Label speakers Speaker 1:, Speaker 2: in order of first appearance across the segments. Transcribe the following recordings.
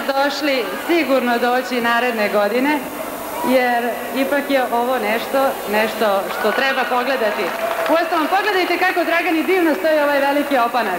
Speaker 1: došli sigurno doći naredne godine, jer ipak je ovo nešto što treba pogledati. Uostalom, pogledajte kako Dragani divno stoji ovaj veliki opanak.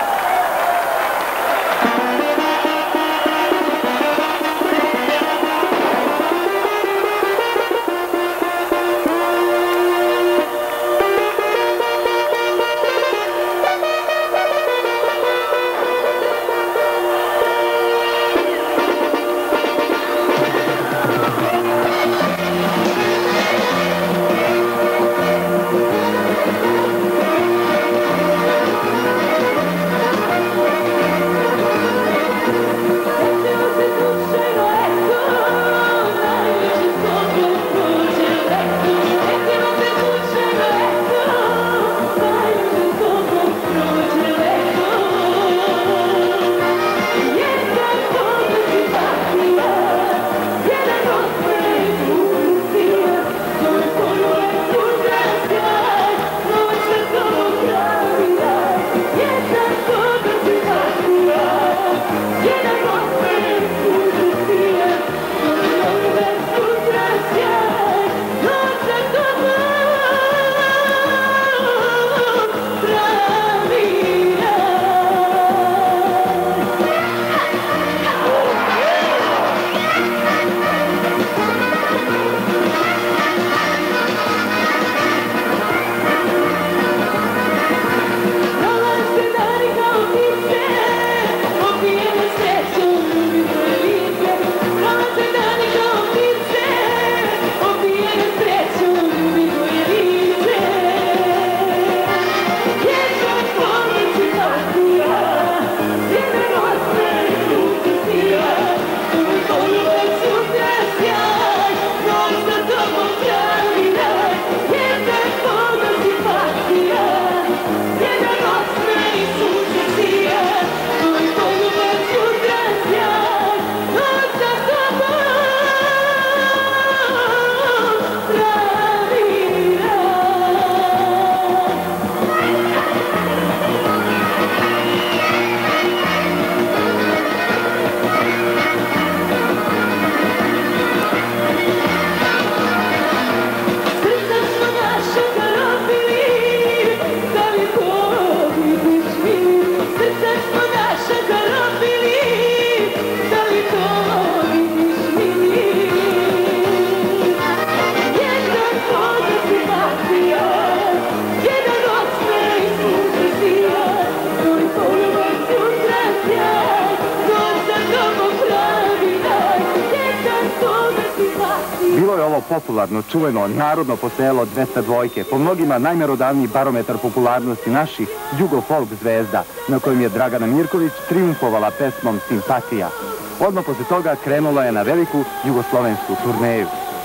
Speaker 2: Popularno, čuveno, narodno poselo 202, po mnogima najmerodavniji barometar popularnosti naših jugo-folk zvezda, na kojem je Dragana Mirković triumfovala pesmom Simpatija. Odmah posle toga krenula je na veliku jugoslovensku turneju.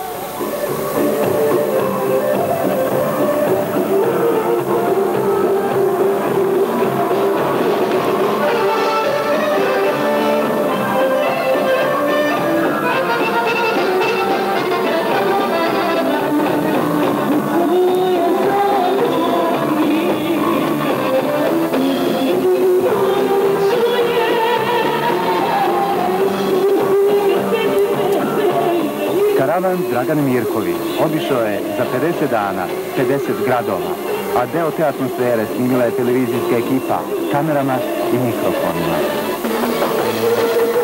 Speaker 2: Karavan Dragane Mirković obišao je za 50 dana 50 gradova, a deo te atmosfere snimila je televizijska ekipa kamerama i mikrofonima.